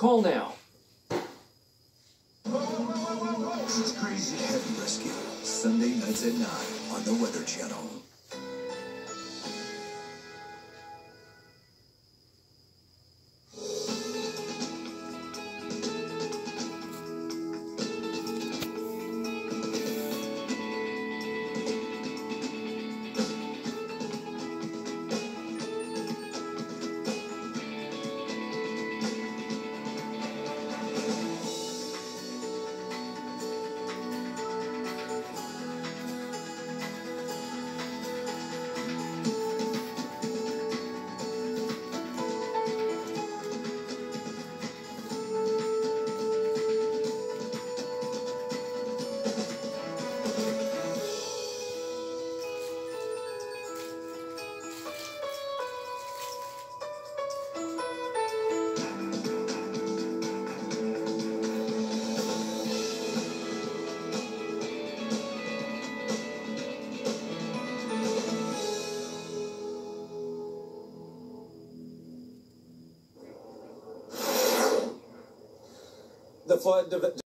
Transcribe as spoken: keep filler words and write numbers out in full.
Call now. This is Crazy Heavy Rescue, Sunday nights at nine on the Weather Channel. The, the,